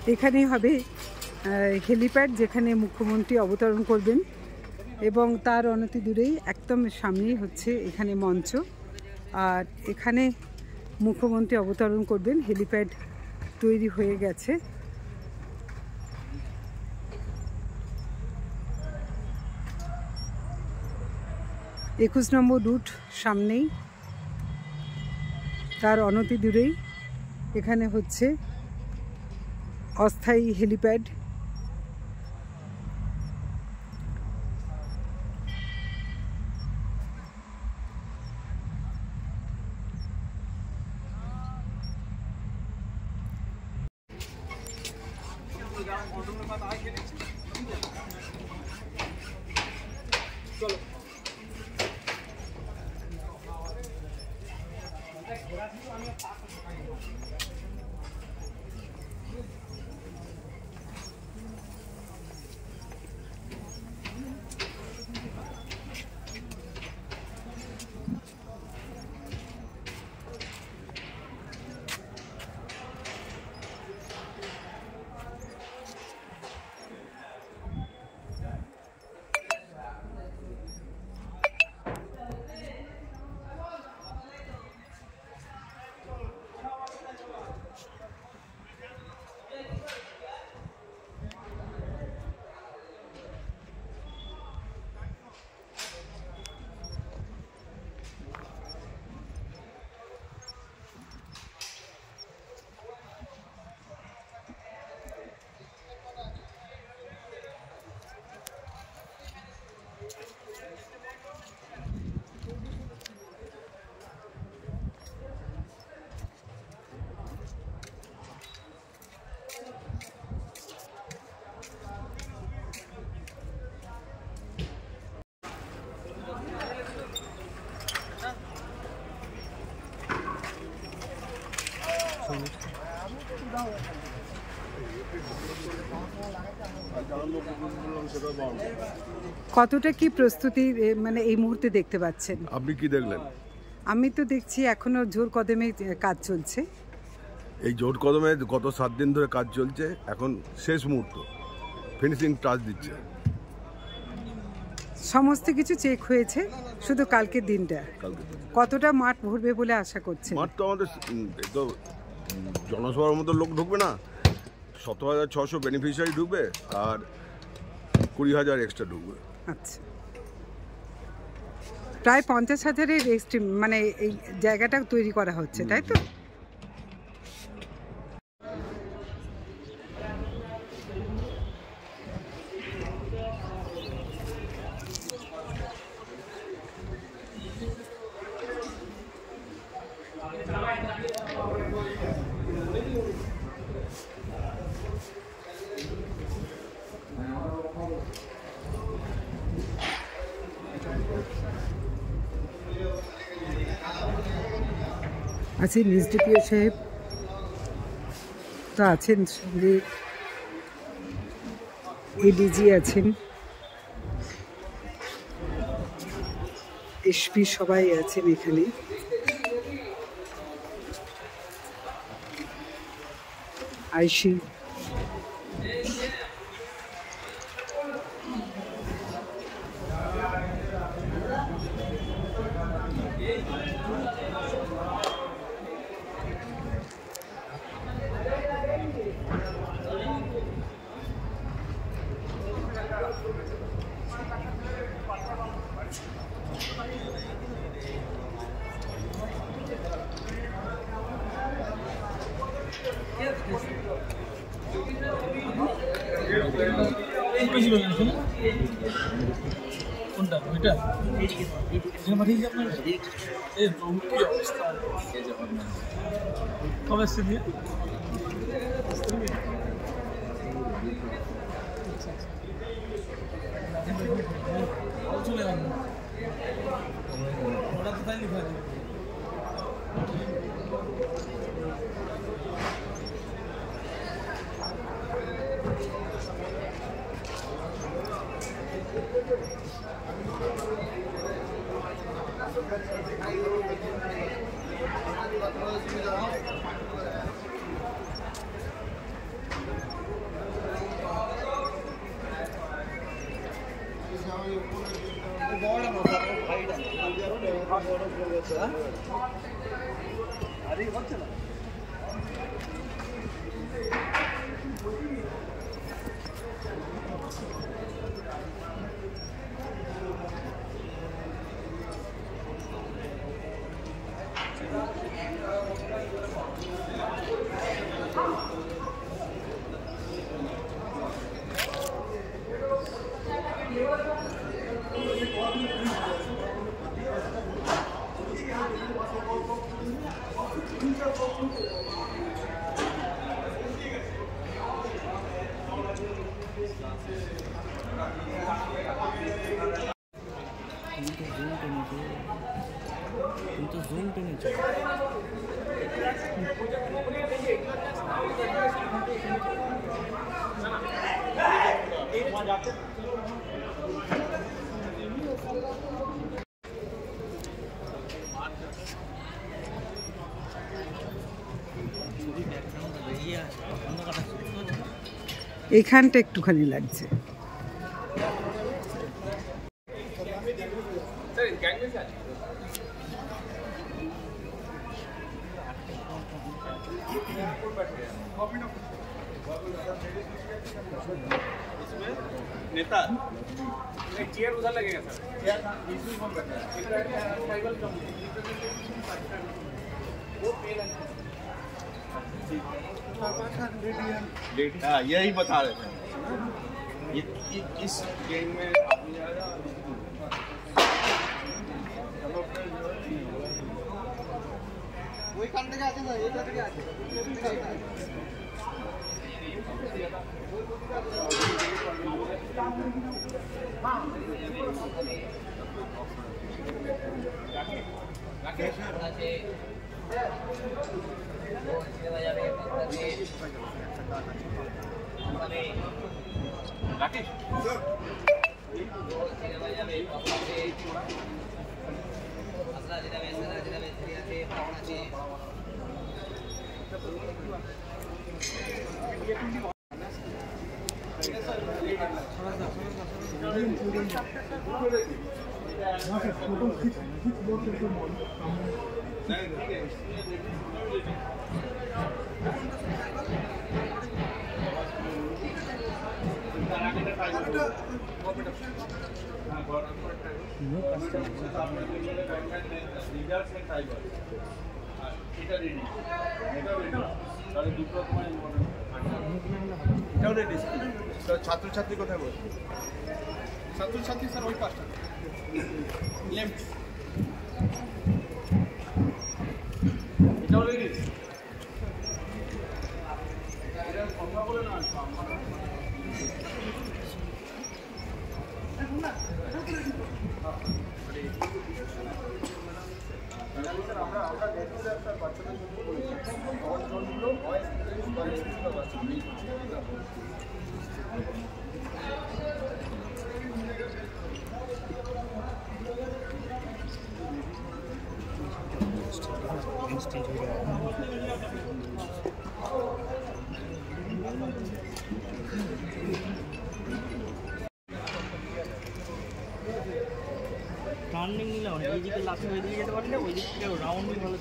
এখানেই হবে হেলিপ্যাড, যেখানে মুখ্যমন্ত্রী অবতরণ করবেন, এবং তার অনতি দূরেই একদম সামনেই হচ্ছে এখানে মঞ্চ। আর এখানে মুখ্যমন্ত্রী অবতরণ করবেন। হেলিপ্যাড তৈরি হয়ে গেছে। একুশ নম্বর রুট সামনেই, তার অনতি দূরেই এখানে হচ্ছে অস্থায়ী হেলিপ্যাড। কতটা কি প্রস্তুতি মানে এই মুহূর্তে দেখতে পাচ্ছেন? আপনি কি দেখলেন? আমি তো দেখছি এখনো জোর কদমে কাজ চলছে। এই জোর কদমে গত 7 দিন ধরে কাজ চলছে, এখন শেষ মুহূর্ত, ফিনিশিং টাচ দিচ্ছে। সমস্ত কিছু চেক হয়েছে, শুধু কালকের দিনটা। কতটা মাঠ ভরবে বলে আশা করছেন? মাঠ তো আমাদের তো জনসভার মতো লোক ঢুকবে না, 17,600 বেনিফিশিয়ারি ঢুকবে আর 20,000 এক্সট্রা ঢুকবে। আচ্ছা, প্রায় 50,000-এর এস্টিম মানে এই জায়গাটা তৈরি করা হচ্ছে, তাই তো? আছেন এসডিপিও সাহেব, তো আছেন সঙ্গে এডিজি আছেন, এসপি সবাই আছেন এখানে। আইসি এইখানটা একটুখানি লাগছে। नेता चेयर उधर लगेगा सर। हाँ यही बता रहे थे इस गेम में वही करने के आते हैं ये करने के आते हैं राकेश ছাত্র ছাত্রী কোথায় বসে? ছাত্র ছাত্রী স্যার ওই পাশটা লেফট এটা অলরেডি এটা কথা বলে না আমরা দেখতে স্যার বাচ্চাদের জন্য করেছি জনগুলো ভয়েস টার্নিং নিলে অনেক এই দিকে লাস্টে ওই দিকে যেতে পারলে ওই দিক থেকে রাউন্ড ভালো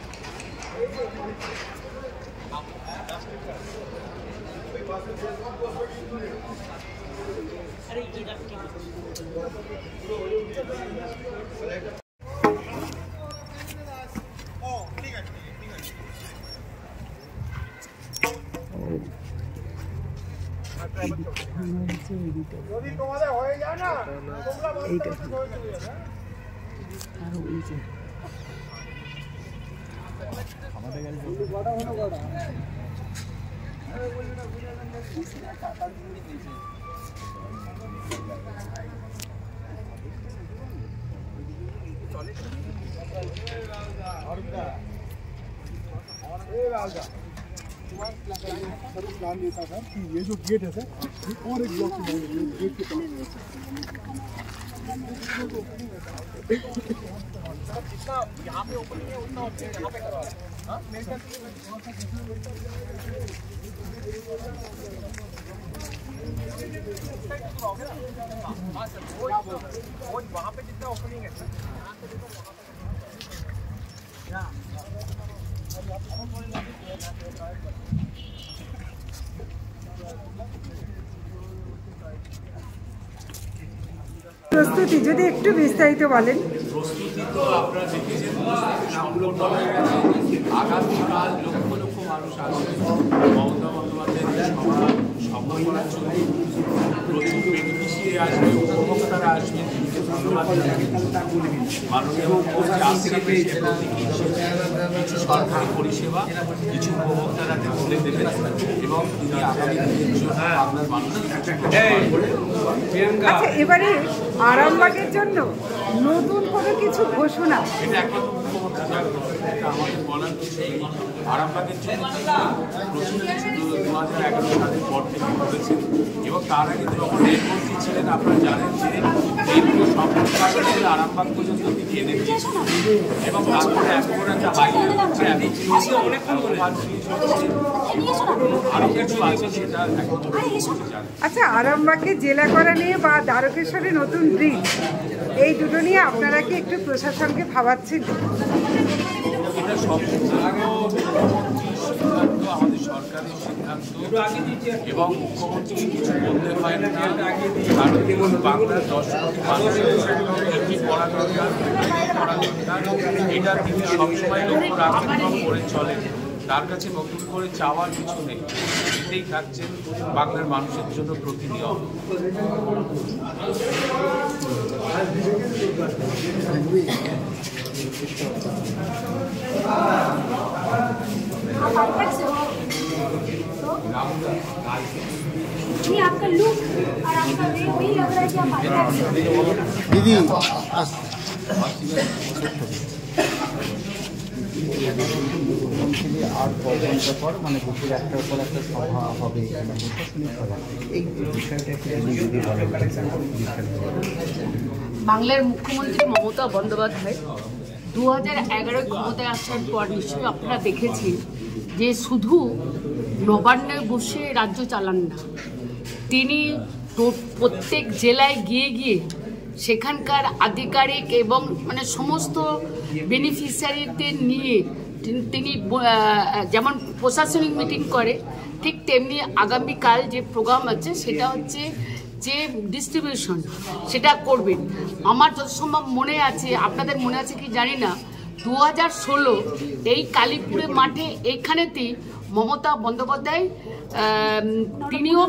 আরে এই রাখ কি ও ঠিক আছে ঠিক আছে যদি তোমাদের হয়ে যায় না তোমরা এইটা আর ওই যে আমাদের গাড়ি বড় হলো বড় আরে বলি না বুঝা না কিসিরা টাটা দিয়ে দিয়েছে চলে और का ए राजा सर प्लान देता था कि ये जो गेट है सर और एक ब्लॉक में गेट के पास जितना यहाँ पे ओपनिंग है उतना ओपनिंग यहाँ पे करवा हाँ मेरे ख्याल से প্রস্তুতি যদি একটু বিস্তারিত বলেন। প্রস্তুতি তো আপনারা দেখেছেন, আগামীকাল লক্ষ লক্ষ মানুষ আসবে মমতা বন্দ্যোপাধ্যায়ের সভা করার জন্য। প্রচুর বেনিফিশিয়ারি আসবে, উপভোক্তারা আসবে, ধন্যবাদ মাননীয় মুখ্যমন্ত্রী আসছে কিছু সরকারি পরিষেবা কিছু উপভোক্তারা তুলে দেবেন এবং তিনি আগামী দিনের জন্য আপনার মানুষের আচ্ছা, এবারে আরামবাগের জন্য নতুন কোনো কিছু ঘোষণা? এটা একমাত্র মুখ্যমন্ত্রী জানেন, এটা আমাদের বলার কিছু নেই। আরামবাগের জন্য প্রচুর কিছু 2011 সালের পর থেকে করেছে এবং তার আগে যখন রেলমন্ত্রী ছিলেন আপনারা জানেন যে রেলগুলো সম্পূর্ণ আরামবাগ পর্যন্ত তিনি এনে দিয়েছেন এবং তারপরে একেবারে একটা হাইওয়ে হচ্ছে অনেকক্ষণ ধরে আরও কিছু আছে সেটা একমাত্র মুখ্যমন্ত্রী জানেন। আচ্ছা, আরামবাগকে জেলা করা নিয়ে বা দ্বারকেশ্বরে নতুন ব্রিজ, এই দুটো নিয়ে আপনারা কি একটু প্রশাসনকে ভাবাচ্ছেন? এটা সম্পূর্ণ সিদ্ধান্ত, আমাদের সরকারের সিদ্ধান্ত এবং মুখ্যমন্ত্রী কিছু বলতে হয় না। কারণ দেখুন, বাংলার 10 কোটি মানুষের কি করা দরকার, করা দরকার, এটা তিনি সবসময় লক্ষ্য রাখেন এবং করে চলেন। তার কাছে নতুন করে চাওয়ার কিছু নেই, এতেই থাকছেন বাংলার মানুষের জন্য প্রতিনিয়ত। ये आपका लुक और आपका वे वही लग रहा है कि आप दीदी আর কয়েকটা পর মানে দুপুর একটার পর একটা সভা হবে, এই বিষয়টা যদি বাংলার মুখ্যমন্ত্রী মমতা বন্দ্যোপাধ্যায় 2011 ক্ষমতায় আসার পর নিশ্চয়ই আপনারা দেখেছেন যে শুধু নবান্নে বসে রাজ্য চালান না, তিনি প্রত্যেক জেলায় গিয়ে গিয়ে সেখানকার আধিকারিক এবং মানে সমস্ত বেনিফিশিয়ারিদের নিয়ে তিনি যেমন প্রশাসনিক মিটিং করে, ঠিক তেমনি আগামীকাল যে প্রোগ্রাম আছে সেটা হচ্ছে যে ডিস্ট্রিবিউশন, সেটা করবেন। আমার যত সম্ভব মনে আছে, আপনাদের মনে আছে কি জানি না, 2016 এই কালীপুরে মাঠে এইখানেতেই মমতা বন্দ্যোপাধ্যায় তিনিও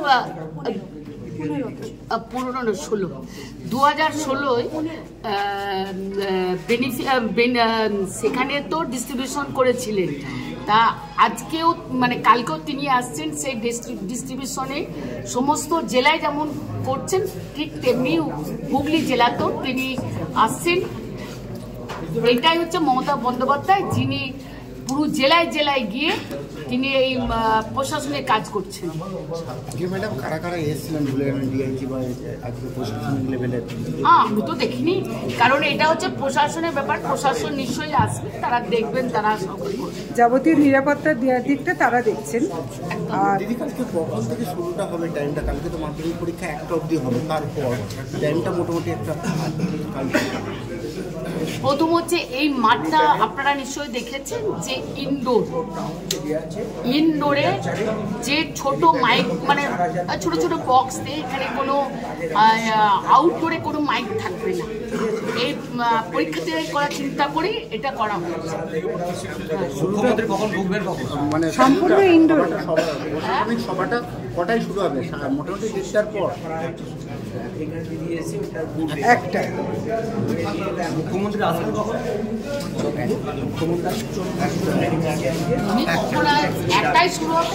2016 সেখানে তো ডিস্ট্রিবিউশন করেছিলেন। তা আজকেও মানে কালকেও তিনি আসছেন সেই ডিস্ট্রিবিউশনে, সমস্ত জেলায় যেমন করছেন ঠিক তেমনি হুগলি জেলাতেও তিনি আসছেন। এটাই হচ্ছে মমতা বন্দ্যোপাধ্যায়, যিনি পুরো জেলায় জেলায় গিয়ে তিনি এই প্রশাসনের কাজ করছেন। ম্যাডাম কারা কারা এসেছিলেন ডিআইজি বা প্রশাসনিক লেভেলের? আমি তো দেখিনি, কারণ এটা হচ্ছে প্রশাসনের ব্যাপার, প্রশাসন নিশ্চয়ই আসবে, তারা দেখবেন, তারা যাবতীয় নিরাপত্তা দেওয়ার দিকটা তারা দেখছেন। আর দিদি কালকে কখন থেকে শুরুটা হবে টাইমটা? কালকে তো মাধ্যমিক পরীক্ষা 1টা অবধি হবে, তারপর টাইমটা মোটামুটি একটা প্রথম হচ্ছে এই মাঠটা আপনারা নিশ্চয়ই দেখেছেন যে ইনডোরে যে ছোট মাইক মানে ছোট ছোট বক্স দিয়ে, এখানে কোনো আউটডোরে কোনো মাইক থাকবে না। এই পরীক্ষাতে করার চিন্তা করে এটা করা হয়েছে। মানে সম্পূর্ণ ইনডোর সভাটা কটায় শুরু হবে? মোটামুটি 1টার পর। একটা মুখ্যমন্ত্রী আসবেন কখন? একটাই শুরু হবে।